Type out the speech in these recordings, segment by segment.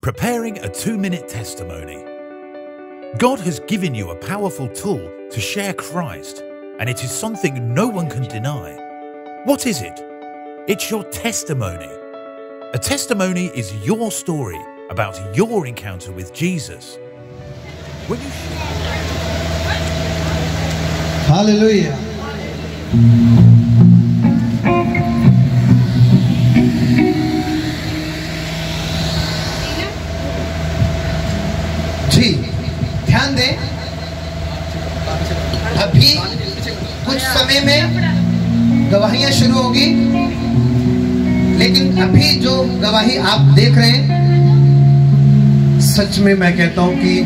Preparing a 2-minute testimony. God has given you a powerful tool to share Christ, and it is something no one can deny. What is it? It's your testimony. A testimony is your story about your encounter with Jesus. When you Hallelujah. जी ध्यान दें, अभी कुछ समय में गवाहियां शुरू होगी, लेकिन अभी जो गवाही आप देख रहे हैं, सच में मैं कहता हूं कि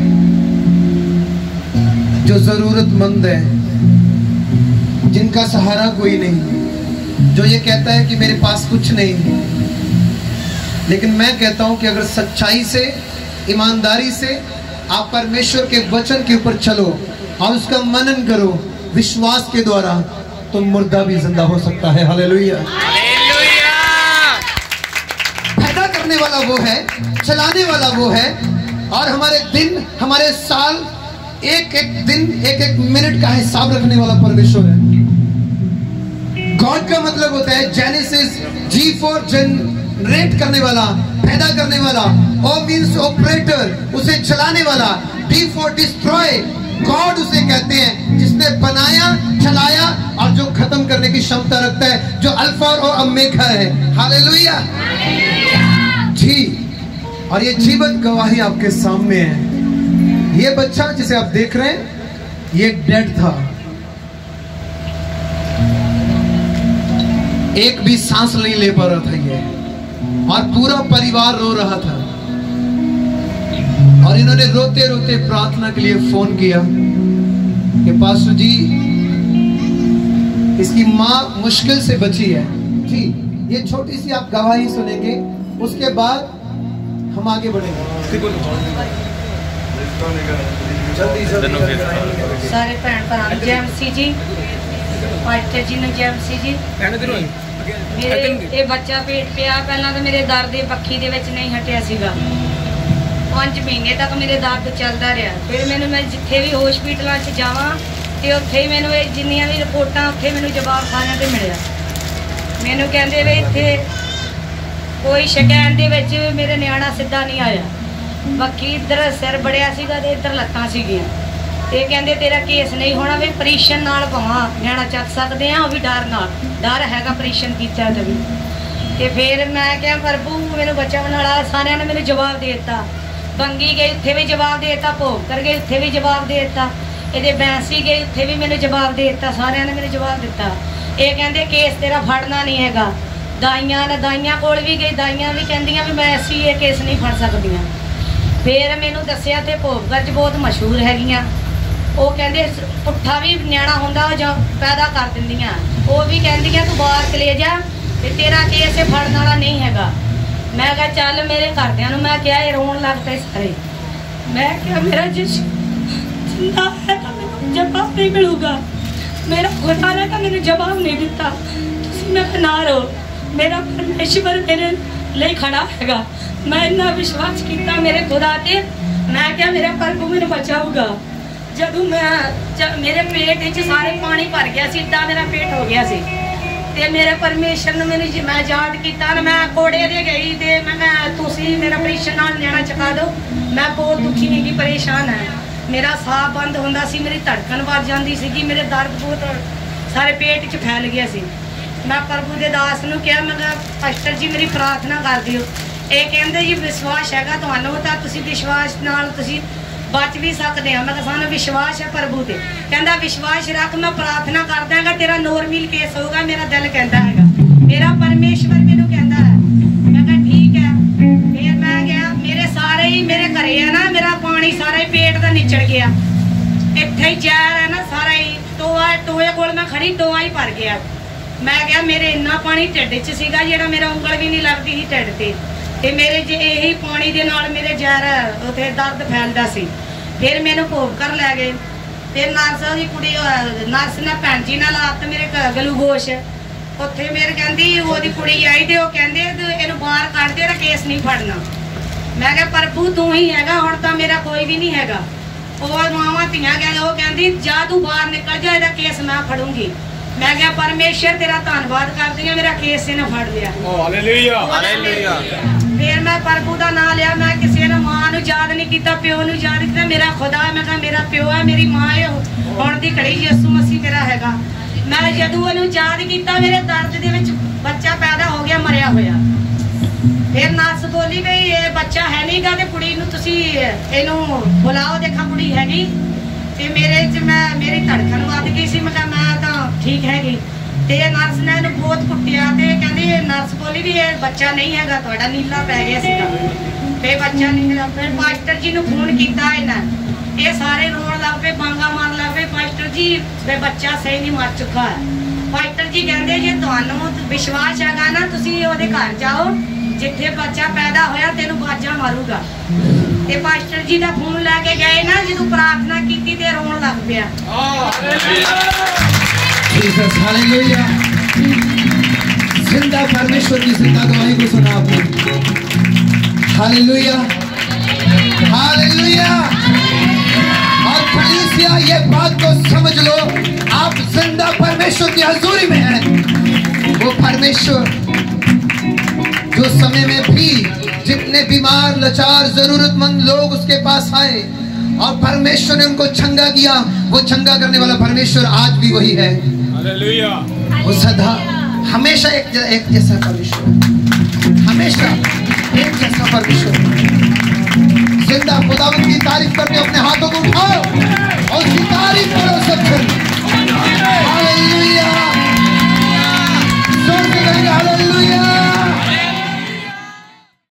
जो जरूरतमंद है, जिनका सहारा कोई नहीं, जो ये कहता है कि मेरे पास कुछ नहीं, लेकिन मैं कहता हूं कि अगर सच्चाई से, ईमानदारी से आप परमेश्वर के वचन के ऊपर चलो और उसका मनन करो विश्वास के द्वारा, तो मुर्दा भी जिंदा हो सकता है। हालेलुया। पैदा करने वाला वो है, चलाने वाला वो है, और हमारे दिन, हमारे साल, एक एक दिन, एक एक मिनट का हिसाब रखने वाला परमेश्वर है। गॉड का मतलब होता है जेनेसिस, जी फॉर जनरेट करने वाला, पैदा करने वाला, ओ मीन्स ऑपरेटर, उसे चलाने वाला, डी फॉर डिस्ट्रॉय, गॉड उसे कहते हैं जिसने बनाया, चलाया और जो खत्म करने की क्षमता रखता है, जो अल्फा और ओमेगा है। हालेलुया जी। और ये जीवंत गवाही आपके सामने है। ये बच्चा जिसे आप देख रहे हैं, ये डेड था, एक भी सांस नहीं ले पा रहा था ये, और पूरा परिवार रो रहा था, और इन्होंने रोते रोते प्रार्थना के लिए फोन किया कि पास्टर जी, इसकी मां मुश्किल से बची है। जी, ये छोटी सी आप गवाही सुनेंगे, उसके बाद हम आगे बढ़ेंगे। सारे भैन भरा जैमसी जी, पास्टर जी ने जैमसी जी, मेरे ये बच्चा पेट पिया, पहला तो मेरे दर्द पक्षी दे विच नहीं हटिया सीगा, 5 महीने तक मेरे दर्द चलता रहा। फिर मैंने, मैं जिथे भी हॉस्पिटलों से जावां तो उत्थे ही मैंने जिन्नियां भी रिपोर्टां उत्थे मैंने जवाब सारियां ते मिलिया। मैनू कहंदे वे इत्थे कोई शकैन दे विच मेरे न्याणा सीधा नहीं आया, बाकी इधर सिर बड़िया सीगा ते इधर लत्तां सीगियां, ते कहंदे तेरा केस नहीं होना, वे ऑपरेशन नाल भावां न्याणा चक सकदे आ, भी डर नाल, डर हैगा ऑपरेशन कीता ते भी। ते फिर मैं कहा प्रभु मैनू बचाउण वाला, सारियां ने मैनू जवाब दे दित्ता, बंगी गई उत्थे भी जवाब दे दित्ता, भोगकर गई उत्थे भी जवाब दे दित्ता, इहदे बैंसी गई उत्थे भी मैनू जवाब दे दित्ता, सारियां ने मैनू जवाब दित्ता। ये कहंदे केस तेरा फड़ना नहीं हैगा। दाइयां कोल भी गई, दाइयां भी कहंदियां भी मैं ऐसी ये केस नहीं फड़ सकदियां। फिर मैनू दस्सिया ते भोगकर च बहुत मशहूर हैगियां, वो कहंदे पुट्ठा भी न्याणा हुंदा जां पैदा कर दिंदियां, वो भी कहंदियां तू बाहर चले जा ते तेरा केस फड़न वाला नहीं हैगा। मैं कहा चल, मेरे घरदियां नूं मैं क्या, रोन लग पे सारे। मैं क्या मेरा जिंदा है तो मैनूं जवाब नहीं मिलूगा, मेरा खुदा ने तो मैनूं जवाब नहीं दिता, तुसीं मैं ना रो, मेरा परमेश्वर मेरे लिए खड़ा हैगा। मैं इन्ना विश्वास किया मेरे खुदा ते, मैं क्या मेरा प्रभु मैनूं बचाऊगा। जब मैं मेरे पेट च सारे पानी भर गया सी, इदा मेरा पेट हो गया सी, ते मेरे परमेश्वर ने मैंने मैं याद किया, मैं कोड़े दे गई ते मैं तुसी मेरा ऑपरेशन नाल न्याणा चका दो। मैं बहुत दुखी नहीं की, परेशान है, मेरा साह बंद होंदा सी, मेरी धड़कन बढ़ जाती सी, मेरे दर्द बहुत सारे पेट च फैल गया सी। मैं प्रभु दे दास नूं कहा, मैं पास्टर जी मेरी प्रार्थना कर दिओ। ये कहंदे जी विश्वास हैगा तुहानूं तां तुसी विश्वास नाल तुसी बच भी सकते हैं। मैं सानू विश्वास है प्रभु ते, कहंदा विश्वास रख, मैं प्रार्थना कर दांगा तेरा नॉर्मल केस होगा, मेरा दिल कहता है, मेरा परमेश्वर मैनू कहता है। मैं कहा ठीक है। फिर मैं गया, मेरे सारे ही मेरे घरे है ना, मेरा पानी सारा ही पेट का निचड़ गया, इत्थे ही जहर है ना सारा ही, टोए कोल मैं खड़ी, टोआ ही भर गया। मैं गया, मेरे इन्ना पानी ढिड च सीगा जेड़ा मेरा उंगल भी नहीं लगती थी ढिड ते मेरे जे यही पानी दे नाल मेरे जहर उत्थे दर्द फैलदा सी। फिर मैनू भोग कर लै गए, फिर नर्स की कुड़ी, नर्स ने भैन जी ने लात मेरे ग्लूकोश, उत्थे मेरे कहंदी ओदी कुड़ी आई ते ओह कहंदे इहनूं बाहर कढ दे, केस नहीं फड़ना। मैं क्या प्रभु तू ही हैगा, हुण तां मेरा कोई भी नहीं हैगा। और मावां धीआं गए, वो कहंदी जा तू बाहर निकल जा, इहदा केस मैं फड़ूंगी। मैं क्या परमेश्वर तेरा धन्नवाद करदी हां, मेरा केस इहने फड़ लिया। Hallelujah hallelujah. फिर मैं प्रभु दा नाम लिया, मैं किसी ने मां नूं याद नहीं किया, प्यो नूं याद किया, मेरा खुदा है। मैं कहा मेरा प्यो है, मेरी मां है, हुण दी घड़ी यीशु मसीह मेरा हैगा। मैं जदों ओनूं याद किया, मेरे दर्द दे विच बच्चा पैदा हो गया, मरिया होया। फिर नर्स बोली भी ये बच्चा है नहीं गा, ते कुड़ी नूं तुसीं इहनूं बुलाओ, देखा कुड़ी हैगी। ते मेरे च मेरी धड़कन वध गई सी। मैं कहा मैं तां ठीक हैगी। ते नर्स ने इहनूं बहुत कुट्टिया, ते कहंदी नर्स बोली भी ये बच्चा नहीं हैगा, तुहाडा नीला पै गया सीगा, ते बच्चा नहीं है। फिर पास्टर जी नूं फोन कीता, इन्हें ये सारे रोण लग पे, बांगा मार लग पे, पास्टर जी वे बच्चा सही नहीं मर चुका है। पास्टर जी कहंदे जे तुहानूं विश्वास हैगा ना, तुसीं ओहदे घर जाओ, जिथे बच्चा पैदा होया तेनू बाजा मारूगा। ते पास्टर जी दा फोन लैके गए ना, जदों प्रार्थना कीती ते रोण लग पिया। Jesus hallelujah. जिंदा परमेश्वर की जिंदा गवाही को सुना आपने। Hallelujah hallelujah. और कलीसिया ये बात को समझ लो, आप जिंदा परमेश्वर की हजूरी में हैं। वो परमेश्वर जो समय में भी जितने बीमार लाचार जरूरतमंद लोग उसके पास आए और परमेश्वर ने उनको चंगा किया, वो चंगा करने वाला परमेश्वर आज भी वही है। हालेलुया। वो सदा हमेशा एक जैसा परमेश्वर, हमेशा एक जैसा परमेश्वर। जिंदा खुदावंद की तारीफ करके अपने हाथों को उठाओ और उसकी तारीफ करो सब। हालेलुया।